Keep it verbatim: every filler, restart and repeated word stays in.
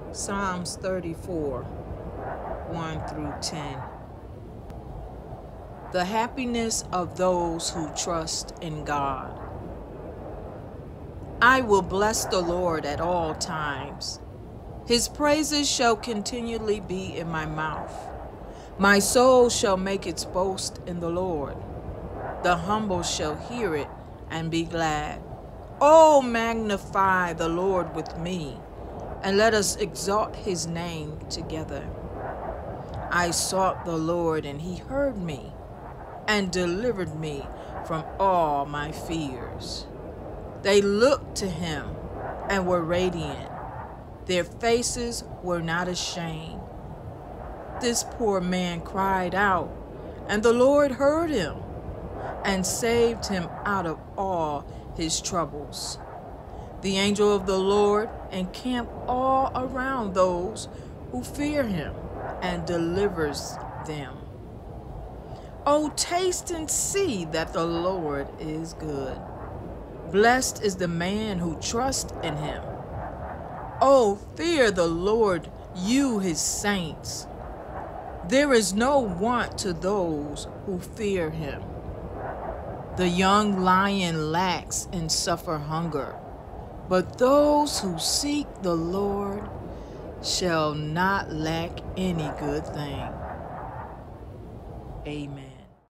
Psalms thirty-four, one through ten. The happiness of those who trust in God. I will bless the Lord at all times. His praises shall continually be in my mouth. My soul shall make its boast in the Lord. The humble shall hear it and be glad. Oh, magnify the Lord with me, and let us exalt his name together. I sought the Lord, and he heard me, and delivered me from all my fears. They looked to him and were radiant. Their faces were not ashamed. This poor man cried out, and the Lord heard him and saved him out of all his troubles. The angel of the Lord encamped all around those who fear him and delivers them. Oh, taste and see that the Lord is good. Blessed is the man who trusts in him. Oh, fear the Lord, you his saints. There is no want to those who fear him. The young lion lacks and suffer hunger, but those who seek the Lord shall not lack any good thing. Amen.